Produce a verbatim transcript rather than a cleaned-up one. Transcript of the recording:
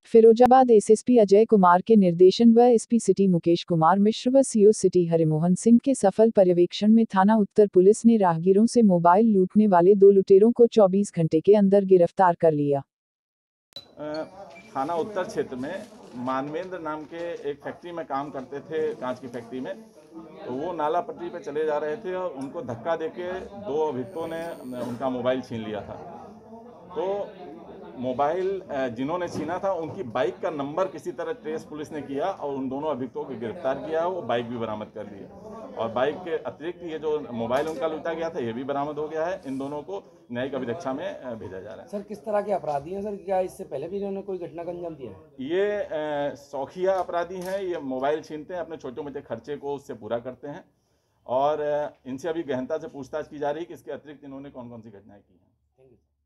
Firozabad SSP Ajay Kumar के निर्देशन व एसपी सिटी मुकेश कुमार मिश्र व सीओ सिटी हरिमोहन सिंह के सफल पर्यवेक्षण में थाना उत्तर पुलिस ने राहगीरों से मोबाइल लूटने वाले दो लुटेरों को चौबीस घंटे के अंदर गिरफ्तार कर लिया। थाना उत्तर क्षेत्र में मानवेंद्र नाम के एक फैक्ट्री में काम करते थे, कांच की फैक्ट्री में। तो वो नाला पटरी पे चले जा रहे थे और उनको धक्का देके दो अभियुक्तों ने उनका मोबाइल छीन लिया था। तो मोबाइल जिन्होंने छीना था उनकी बाइक का नंबर किसी तरह ट्रेस पुलिस ने किया और उन दोनों अभियुक्तों को गिरफ्तार किया। वो बाइक भी बरामद कर ली और बाइक के अतिरिक्त ये जो मोबाइल उनका लूटा गया था ये भी बरामद हो गया है। इन दोनों को न्यायिक अभिरक्षा में भेजा जा रहा है। सर, किस तरह के अपराधी हैं सर? क्या इससे पहले भी इन्होंने कोई घटना का अंजाम दिया है? ये शौकिया अपराधी हैं। ये मोबाइल छीनते हैं, अपने छोटे मोटे खर्चे को उससे पूरा करते हैं और इनसे अभी गहनता से पूछताछ की जा रही है कि इसके अतिरिक्त इन्होंने कौन कौन सी घटनाएं की हैं।